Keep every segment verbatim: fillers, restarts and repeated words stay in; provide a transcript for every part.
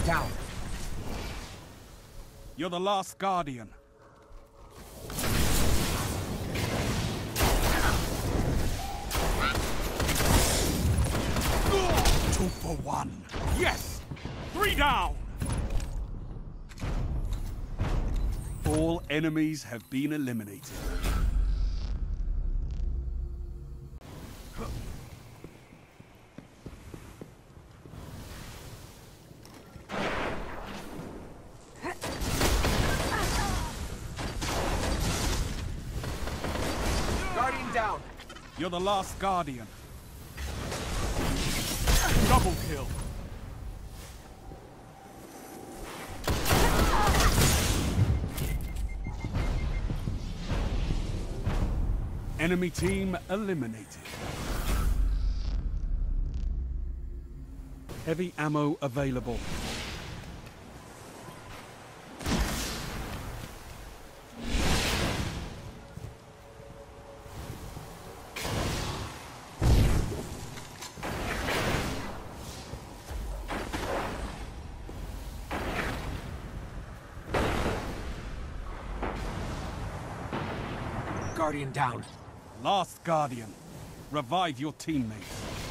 down. You're the last Guardian. Two for one. Yes! Three down! All enemies have been eliminated. Guardian down. You're the last Guardian. Double kill. Enemy team eliminated. Heavy ammo available. Guardian down. Last Guardian. Revive your teammates.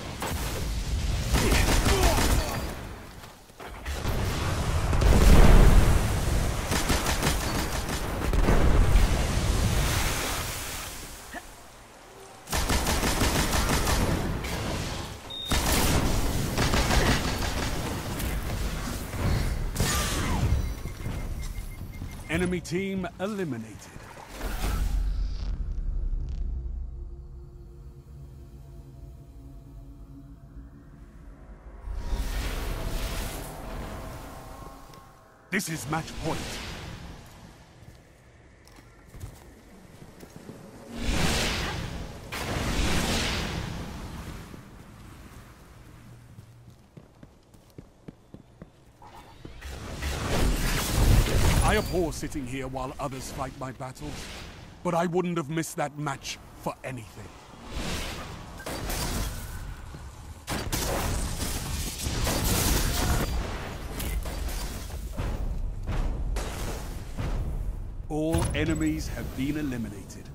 Enemy team eliminated. This is match point. I abhor sitting here while others fight my battles, but I wouldn't have missed that match for anything. All enemies have been eliminated.